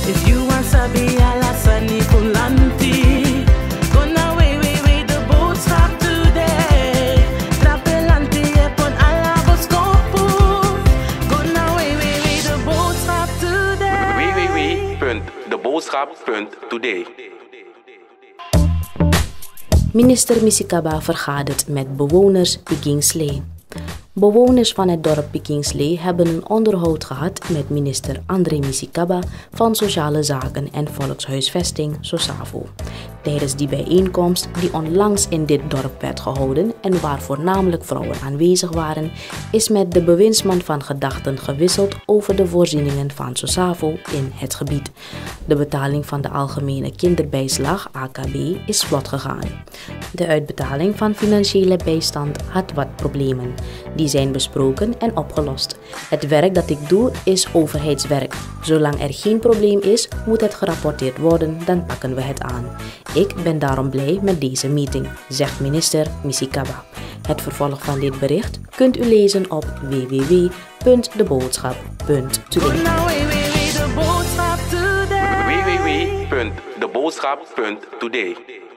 If you want sabi alasani kulanti, gonna we the boodschap today. Trapelanti epon alaboskopu, gonna we the boodschap today. www.deboodschap.today. Minister Misikaba vergadert met bewoners Pikkingslee. Bewoners van het dorp Pikkingslee hebben een onderhoud gehad met minister André Misikaba van Sociale Zaken en Volkshuisvesting SOSAVO. Tijdens die bijeenkomst die onlangs in dit dorp werd gehouden en waar voornamelijk vrouwen aanwezig waren, is met de bewindsman van gedachten gewisseld over de voorzieningen van SOSAVO in het gebied. De betaling van de algemene kinderbijslag AKB is vlot gegaan. De uitbetaling van financiële bijstand had wat problemen. Die zijn besproken en opgelost. Het werk dat ik doe is overheidswerk. Zolang er geen probleem is, moet het gerapporteerd worden, dan pakken we het aan. Ik ben daarom blij met deze meeting, zegt minister Misikaba. Het vervolg van dit bericht kunt u lezen op www.deboodschap.today. www.deboodschap.today.